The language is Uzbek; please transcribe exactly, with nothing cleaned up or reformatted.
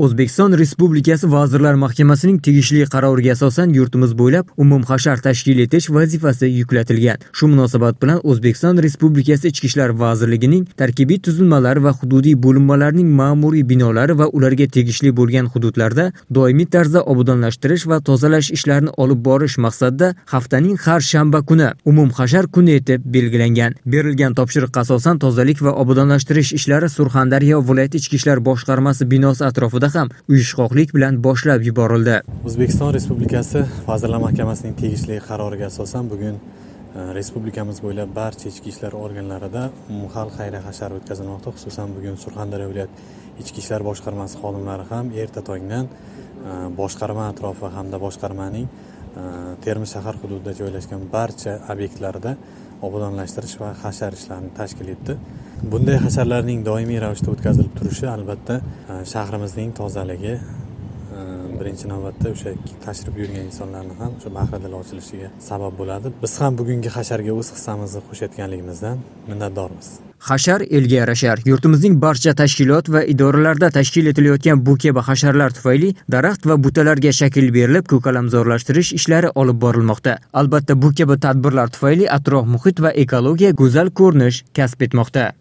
O'zbekiston Respublikasi Vazirlar Mahkamasining tegishli qaroriga asosan yurtimiz bo'ylab umumhashar tashkil etish vazifasi yuklatilgan. Shu munosabat bilan O'zbekiston Respublikasi Ichki ishlar vazirligining tarkibiy tuzilmalari va hududiy bo'linmalarining ma'muriy binolari va ularga tegishli bo'lgan hududlarda doimiy tarzda obodonlashtirish va tozalash ishlarini olib borish maqsadida haftaning har shanba kuni umumhashar kuni etib belgilangan. Berilgan topshiriqqa asosan tozalik va obodonlashtirish ishlari Surxondaryo viloyati Ichki ishlar boshqarmasi binosi atrofida ham uyushqoqlik bilan boshlab yuborildi. O'zbekiston Respublikasi Vazirlar Mahkamasining tegishli qaroriga asosan bugun respublikamiz bo'ylab barcha ichki ishlar organlarida umumxalq xayriya hashari o'tkazilmoqda. Xususan bugun Surxondaryo viloyat Ichki ishlar boshqarmasi xodimlari ham erta tongdan boshqarma atrofi hamda boshqarmaning Termiz shahar hududida joylashgan barcha obyektlarida obodonlashtirish va hashar ishlarini tashkil etdi. Bunday hasharlarning doimiy ravishda o'tkazilib turishi albatta shahrimizning tozaligi, birinchi navbatda o'sha tashrif buyurgan insonlarning ham o'sha bahridil ochilishiga sabab bo'ladi. Biz ham bugungi hasharga o'z hissamizni qo'shayotganligimizdan minnatdormiz. Hashar elga yarashar. Yurtimizning barcha tashkilot va idoralarda tashkil etilayotgan bu kabi hasharlar tufayli daraxt va butalarga shakl berilib, ko'kalamzorlashtirish ishlari olib borilmoqda. Albatta bu kabi tadbirlar tufayli atrof muhit va ekologiya go'zal ko'rinish kasb etmoqda.